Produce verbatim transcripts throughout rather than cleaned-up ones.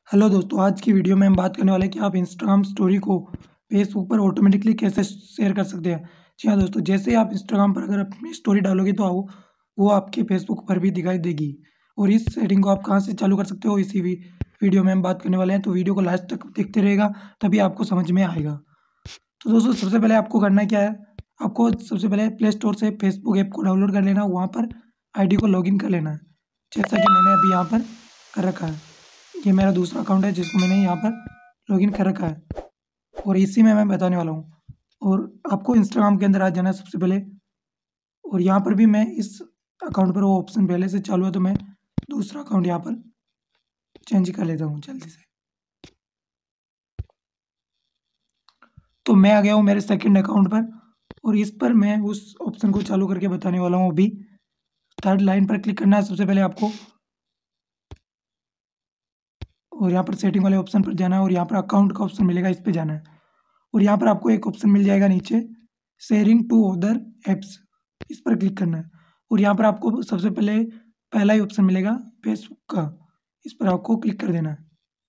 Hello दोस्तों, आज की वीडियो में हम बात करने वाले हैं कि आप इंस्टाग्राम स्टोरी को फेसबुक पर ऑटोमेटिकली कैसे शेयर कर सकते हैं। जी हाँ दोस्तों, जैसे ही आप इंस्टाग्राम पर अगर अपनी स्टोरी डालोगे तो आओ वो आपके फेसबुक पर भी दिखाई देगी। और इस सेटिंग को आप कहाँ से चालू कर सकते हो इसी वी वीडियो में हम बात करने वाले हैं, तो वीडियो को लास्ट तक देखते रहेगा तभी आपको समझ में आएगा। तो दोस्तों, सबसे पहले आपको करना क्या है, आपको सबसे पहले प्ले स्टोर से फेसबुक ऐप को डाउनलोड कर लेना, वहाँ पर आई डी को लॉगिन कर लेना है, जैसा कि मैंने अभी यहाँ पर कर रखा है। ये मेरा दूसरा अकाउंट है जिसको मैंने यहाँ पर लॉगिन कर रखा है और इसी में मैं बताने वाला हूँ। और आपको इंस्टाग्राम के अंदर आ जाना है सबसे पहले, और यहाँ पर भी मैं इस अकाउंट पर वो ऑप्शन पहले से चालू है तो मैं दूसरा अकाउंट यहाँ पर चेंज कर लेता हूँ जल्दी से। तो मैं आ गया हूँ मेरे सेकंड अकाउंट पर और इस पर मैं उस ऑप्शन को चालू करके बताने वाला हूँ। अभी थर्ड लाइन पर क्लिक करना है सबसे पहले आपको, और यहाँ पर सेटिंग वाले ऑप्शन पर जाना है और यहाँ पर अकाउंट का ऑप्शन मिलेगा, इस पर जाना है। और यहाँ पर आपको एक ऑप्शन मिल जाएगा नीचे, शेयरिंग टू अदर एप्स, इस पर क्लिक करना है। और यहाँ पर आपको सबसे पहले पहला ही ऑप्शन मिलेगा फेसबुक का, इस पर आपको क्लिक कर देना है।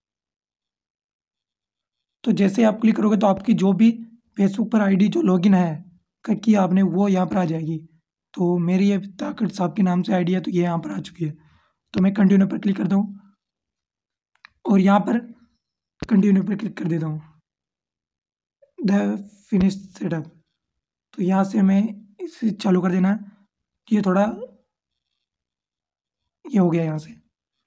तो जैसे आप क्लिक करोगे तो आपकी जो भी फेसबुक पर आईडी जो लॉगिन है की आपने वो यहाँ पर आ जाएगी। तो मेरी ये ताकत साहब के नाम से आईडी है तो ये यहाँ पर आ चुकी है। तो मैं कंटिन्यू पर क्लिक करता हूँ और यहाँ पर कंटिन्यू पर क्लिक कर देता हूँ, द फिनिश सेटअप। तो यहाँ से मैं इसे चालू कर देना है कि ये थोड़ा ये हो गया यहाँ से।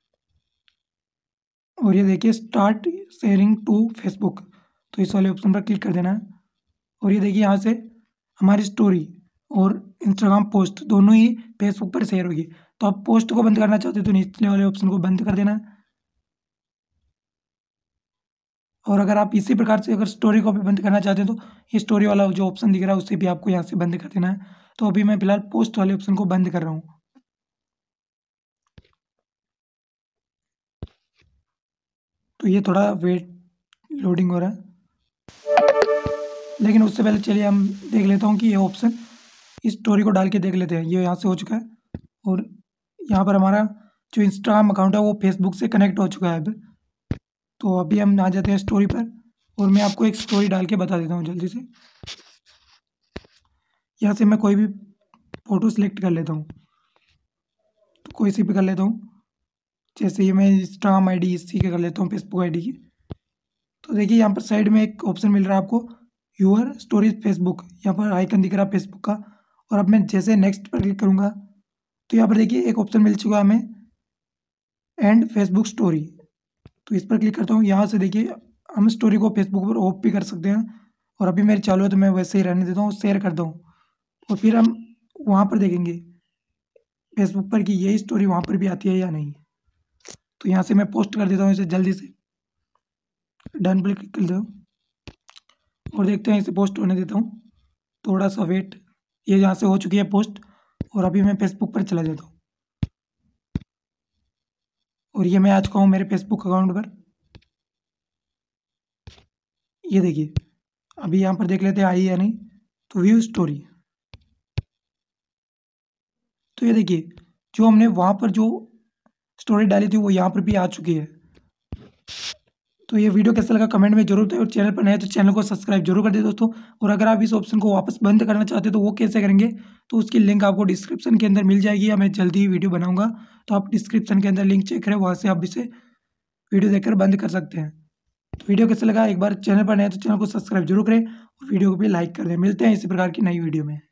और ये देखिए स्टार्ट शेयरिंग टू फेसबुक, तो इस वाले ऑप्शन पर क्लिक कर देना है। और ये देखिए यहाँ से हमारी स्टोरी और इंस्टाग्राम पोस्ट दोनों ही फेसबुक पर शेयर होगी। तो आप पोस्ट को बंद करना चाहते हो तो निचले वाले ऑप्शन को बंद कर देना है। और अगर आप इसी प्रकार से अगर स्टोरी को भी बंद करना चाहते हो तो ये स्टोरी वाला जो ऑप्शन दिख रहा है उसे भी आपको यहाँ से बंद कर देना है। तो अभी मैं फिलहाल पोस्ट वाले ऑप्शन को बंद कर रहा हूँ। तो ये थोड़ा वेट लोडिंग हो रहा है, लेकिन उससे पहले चलिए हम देख लेता हूँ कि ये ऑप्शन इस स्टोरी को डाल के देख लेते हैं। ये यहाँ से हो चुका है और यहाँ पर हमारा जो इंस्टाग्राम अकाउंट है वो फेसबुक से कनेक्ट हो चुका है अब। तो अभी हम आ जाते हैं स्टोरी पर और मैं आपको एक स्टोरी डाल के बता देता हूँ जल्दी से। यहाँ से मैं कोई भी फ़ोटो सेलेक्ट कर लेता हूँ, तो कोई सी भी कर लेता हूँ। जैसे ये मैं इंस्टाग्राम आई डी इसी के कर लेता हूँ, फेसबुक आई डी की। तो देखिए यहाँ पर साइड में एक ऑप्शन मिल रहा है आपको, यूअर स्टोरीज फेसबुक, यहाँ पर आइकन दिख रहा है फेसबुक का। और अब मैं जैसे नेक्स्ट पर क्लिक करूँगा तो यहाँ पर देखिए एक ऑप्शन मिल चुका है हमें, एंड फेसबुक स्टोरी। तो इस पर क्लिक करता हूँ। यहाँ से देखिए हम स्टोरी को फेसबुक पर ऑफ भी कर सकते हैं, और अभी मेरी चालू है तो मैं वैसे ही रहने देता हूँ, शेयर करता हूँ। और फिर हम वहाँ पर देखेंगे फेसबुक पर कि यही स्टोरी वहाँ पर भी आती है या नहीं। तो यहाँ से मैं पोस्ट कर देता हूँ इसे जल्दी से, डन पर क्लिक कर देता हूँ और देखते हैं इसे पोस्ट होने देता हूँ। थोड़ा सा वेट, ये यहाँ से हो चुकी है पोस्ट। और अभी मैं फेसबुक पर चला जाता हूँ और ये मैं आ चुका हूँ मेरे फेसबुक अकाउंट पर। ये देखिए अभी यहाँ पर देख लेते हैं आई या नहीं। तो व्यू स्टोरी, तो ये देखिए जो हमने वहाँ पर जो स्टोरी डाली थी वो यहाँ पर भी आ चुकी है। तो ये वीडियो कैसा लगा कमेंट में जरूर बताइए, और चैनल पर नए तो चैनल को सब्सक्राइब जरूर कर दे दोस्तों। और अगर आप इस ऑप्शन को वापस बंद करना चाहते हो तो वो कैसे करेंगे, तो उसकी लिंक आपको डिस्क्रिप्शन के अंदर मिल जाएगी, या मैं जल्दी ही वीडियो बनाऊंगा। तो आप डिस्क्रिप्शन के अंदर लिंक चेक करें, वहाँ से आप इसे वीडियो देखकर बंद कर सकते हैं। तो वीडियो कैसा लगा, एक बार चैनल पर नए तो चैनल को सब्सक्राइब जरूर करें और वीडियो को भी लाइक कर दें। मिलते हैं इसी प्रकार की नई वीडियो में।